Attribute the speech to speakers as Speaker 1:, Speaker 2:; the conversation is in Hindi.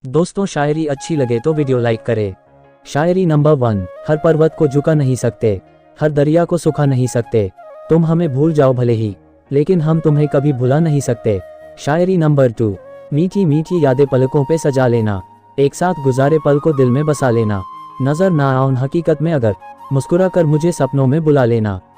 Speaker 1: दोस्तों, शायरी अच्छी लगे तो वीडियो लाइक करें। शायरी नंबर 1। हर पर्वत को झुका नहीं सकते, हर दरिया को सुखा नहीं सकते। तुम हमें भूल जाओ भले ही, लेकिन हम तुम्हें कभी भुला नहीं सकते। शायरी नंबर 2। मीठी मीठी यादें पलकों पे सजा लेना, एक साथ गुजारे पल को दिल में बसा लेना। नजर ना आऊं हकीकत में अगर, मुस्कुरा कर मुझे सपनों में बुला लेना।